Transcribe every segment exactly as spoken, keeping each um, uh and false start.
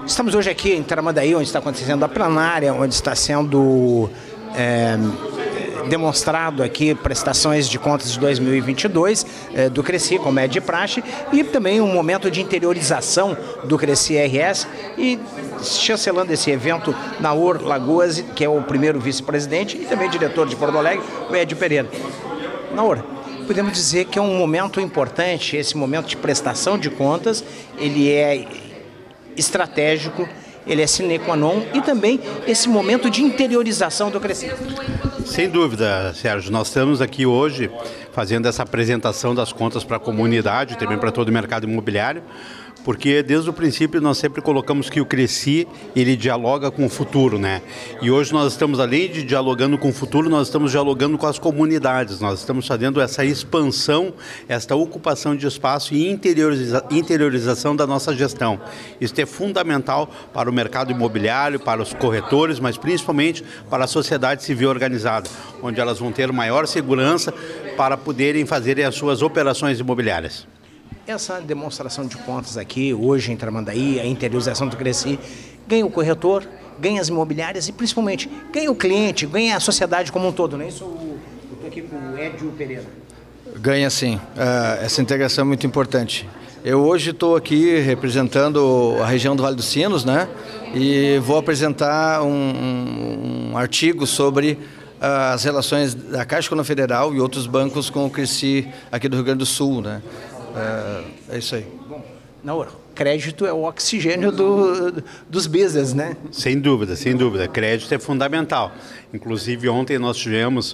Estamos hoje aqui em Tramandaí, onde está acontecendo a plenária, onde está sendo é, demonstrado aqui prestações de contas de dois mil e vinte e dois é, do Cresci, como é de praxe, e também um momento de interiorização do Cresci R S, e chancelando esse evento, Naor Lagoas, que é o primeiro vice-presidente e também diretor de Porto Alegre, o Edio Pereira. Naor, podemos dizer que é um momento importante, esse momento de prestação de contas, ele é estratégico, ele é sine qua non, e também esse momento de interiorização do Cresci. Sem dúvida, Sérgio, nós estamos aqui hoje fazendo essa apresentação das contas para a comunidade, também para todo o mercado imobiliário, porque desde o princípio nós sempre colocamos que o Cresci, ele dialoga com o futuro, né? E hoje nós estamos, além de dialogando com o futuro, nós estamos dialogando com as comunidades, nós estamos fazendo essa expansão, esta ocupação de espaço e interioriza interiorização da nossa gestão. Isso é fundamental para o mercado imobiliário, para os corretores, mas principalmente para a sociedade civil organizada, onde elas vão ter maior segurança para poderem fazer as suas operações imobiliárias. Essa demonstração de contas aqui, hoje em Tramandaí, a interiorização do Cresci, ganha o corretor, ganha as imobiliárias e principalmente ganha o cliente, ganha a sociedade como um todo, não é isso? Eu estou aqui com o Edio Pereira. Ganha sim, uh, essa integração é muito importante. Eu hoje estou aqui representando a região do Vale dos Sinos, né? E vou apresentar um, um, um artigo sobre uh, as relações da Caixa Econômica Federal e outros bancos com o Cresci aqui do Rio Grande do Sul, né? É, é isso aí. Bom, Naor, crédito é o oxigênio do, dos business, né? Sem dúvida, sem dúvida. Crédito é fundamental. Inclusive, ontem nós tivemos uh,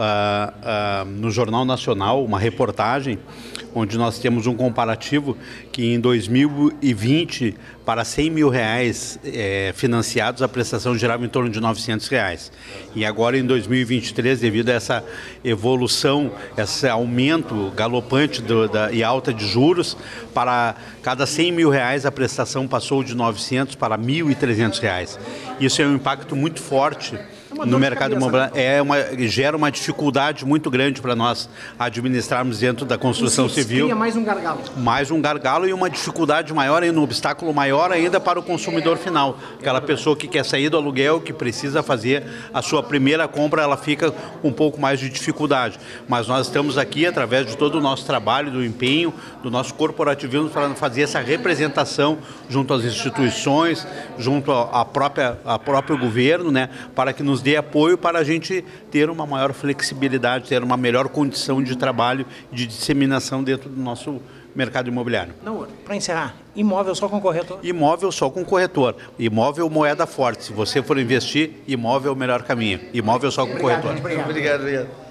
uh, no Jornal Nacional uma reportagem onde nós temos um comparativo que em dois mil e vinte, para cem mil reais é, financiados, a prestação girava em torno de novecentos reais. E agora em dois mil e vinte e três, devido a essa evolução, esse aumento galopante do, da, e alta de juros, para cada cem mil reais a prestação passou de novecentos para mil e trezentos reais. Isso é um impacto muito forte no mercado imobiliário, é uma, gera uma dificuldade muito grande para nós administrarmos dentro da construção civil. Cria mais um gargalo. Mais um gargalo e uma dificuldade maior ainda, um obstáculo maior ainda para o consumidor final. Aquela pessoa que quer sair do aluguel, que precisa fazer a sua primeira compra, ela fica com um pouco mais de dificuldade. Mas nós estamos aqui, através de todo o nosso trabalho, do empenho, do nosso corporativismo, para fazer essa representação junto às instituições, junto à própria, ao próprio governo, né, para que nos dê apoio para a gente ter uma maior flexibilidade, ter uma melhor condição de trabalho e de disseminação dentro do nosso mercado imobiliário. Não, para encerrar, imóvel só com corretor? Imóvel só com corretor. Imóvel moeda forte. Se você for investir, imóvel é o melhor caminho. Imóvel só com obrigado, corretor. Obrigado, obrigado. obrigado.